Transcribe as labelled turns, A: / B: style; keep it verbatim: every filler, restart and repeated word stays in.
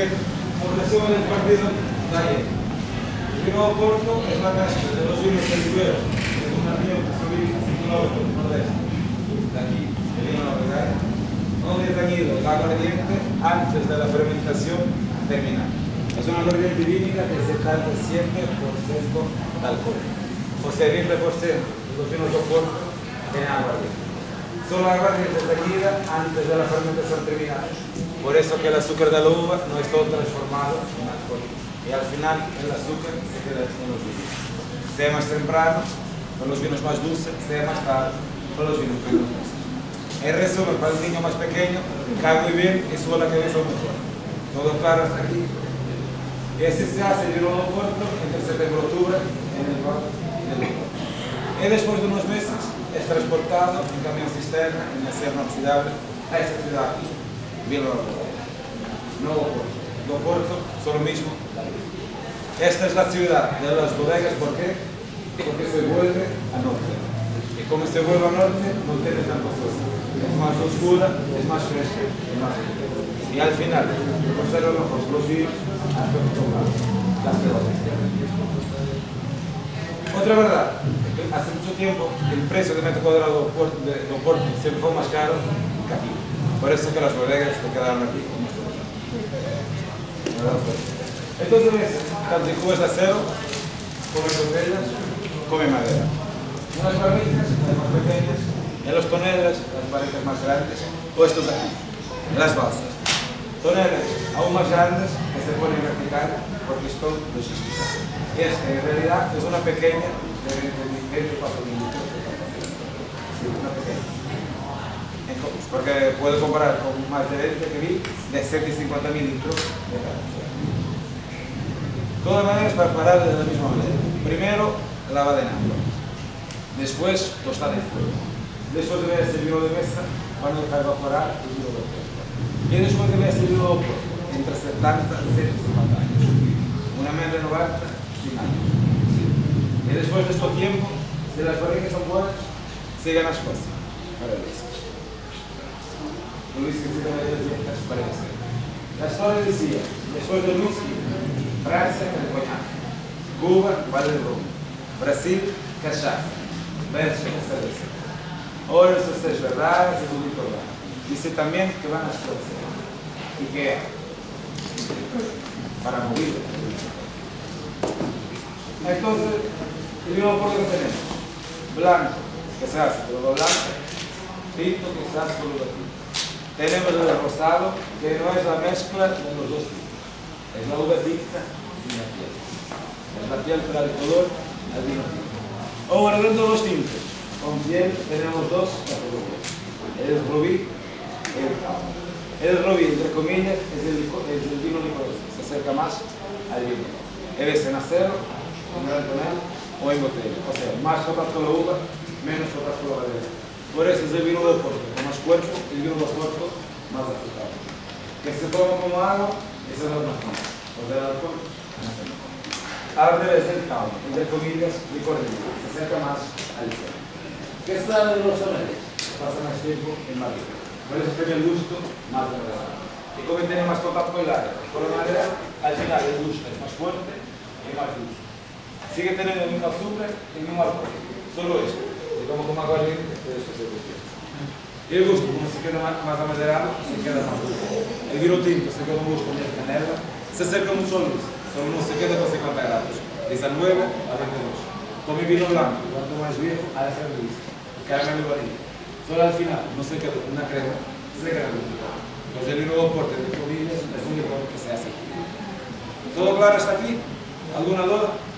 A: que, por resumen del partido, está ahí. El vino Oporto es la mezcla de los vinos del Duero, de una región que se ubica a cinco kilómetros nordeste de aquí, el vino Novedad, donde es añadido el aguardiente antes de la fermentación terminal. Es una aguardiente vínica de setenta y siete por ciento de alcohol. O sea, veinte por ciento de los vinos de Oporto tienen aguardiente. Solo la aguardiente es teñida antes de la fermentación terminal. Por eso que el azúcar de la uva no es todo transformado en alcohol. Y al final el azúcar se queda en los vinos. Sea más temprano, con los vinos más dulces, sea más tarde, con los vinos más dulces. En resumen, para el niño más pequeño, cae muy bien y sube la cabeza mejor. Todo claro hasta aquí. Y así se hace el vino de Oporto entre septiembre y octubre en el bar del Oporto. Y después de unos meses es transportado en camión cisterna en acero inoxidable a esta ciudad, vino de Oporto. No Oporto. De Oporto son lo mismo. Esta es la ciudad de las bodegas, ¿por qué? Porque se vuelve a norte. Y como se vuelve a norte, no tiene tanto fuerza. Es más oscura, es más fresca, es más rica. Y al final, conserva mejor los vinos hasta que tomar las bodegas. Otra verdad, hace mucho tiempo el precio de metro cuadrado de Oporto siempre fue más caro que aquí. Por eso que las bodegas se quedaron aquí. Entonces ves, tanto en cubos de acero, como en botellas, como en madera. En las barricas, las más pequeñas, en los toneles, las barricas más grandes, puestos aquí, en las balsas. Toneles aún más grandes que se ponen vertical porque esto no existe. Y es que en realidad es una pequeña de veinticuatro mil litros de capacidad. Sí, una pequeña. Porque puedo comparar con más de veinte que vi de ciento cincuenta mil litros de capacidad. Todas maneras preparada de la misma manera. Primero, lavada en agua. Después, tostada en fuego. Después de ver este vino de mesa, van a dejar evaporar el vino de Oporto. Y después de ver este vino de Oporto, entre setenta y ciento cincuenta años. Una media de noventa años. Y después de este tiempo, si las barricas son buenas, sigan las cosas para el whisky. El whisky se da de las dietas para el whisky. La historia decía, después del whisky, Francia, el coñac. Cuba, vale el rum. Brasil, cachaça. Bélgica, cerveza. Ahora eso es verdad, es muy verdad. Dice también que van a escocer. ¿Y qué? Para morir. Entonces, el vino Oporto que tenemos. Blanco, que se hace por lo blanco. Tinto, que se hace por lo tinto. Tenemos el rosado, que no es la mezcla de los dos tipos. Es la uva tinta y la piel. Es la piel para el color al vino tinto. Ahora, dentro de los tintos, con piel tenemos dos categorías. El rubí y el cabo. El rubí, entre comillas, es el, es el vino licoroso. Se acerca más al vino. Es en acero, en gran tonel o en botella. O sea, más copas con la uva, menos copas con la madera. Por eso es el vino de Oporto, con más cuerpo, y el vino de Oporto más azúcar. Que se toma como agua, eso no es más malo. O sea, el alcohol, al revés del cabo, entre comillas, licor de vino. Se acerca más al licor. ¿Qué sabe de los toneles? Pasa más tiempo en Madrid. Por eso tiene el gusto más agradable. Y como tiene más contacto con el aire, por la madera, al final el gusto es más fuerte y más dulce. Sigue teniendo el mismo azúcar y el mismo alcohol. Solo eso. Y como como aguardiente, eso se refiere. Y el gusto, como se queda más, más amaderado, se queda más dulce. El vino tinto se queda un gusto de canela, se acerca mucho al dulce, solo no se queda con cincuenta grados. Desde el nuevo a veintidós. Como el vino blanco, cuanto más viejo, ha de ser dulce. Caramelo y vainilla. Solo al final, no se queda una crema, se queda dulce. Pues el vino de Oporto, de comillas, es un licor que se hace aquí. ¿Todo claro hasta aquí? ¿Alguna duda?